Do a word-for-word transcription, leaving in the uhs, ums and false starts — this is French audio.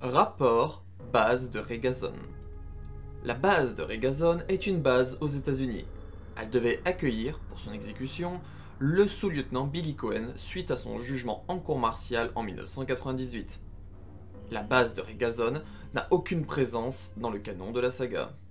Rapport base de Regazon. La base de Regazon est une base aux États-Unis. Elle devait accueillir, pour son exécution, le sous-lieutenant Billy Cohen suite à son jugement en cour martiale en mille neuf cent quatre-vingt-dix-huit. La base de Regazon n'a aucune présence dans le canon de la saga.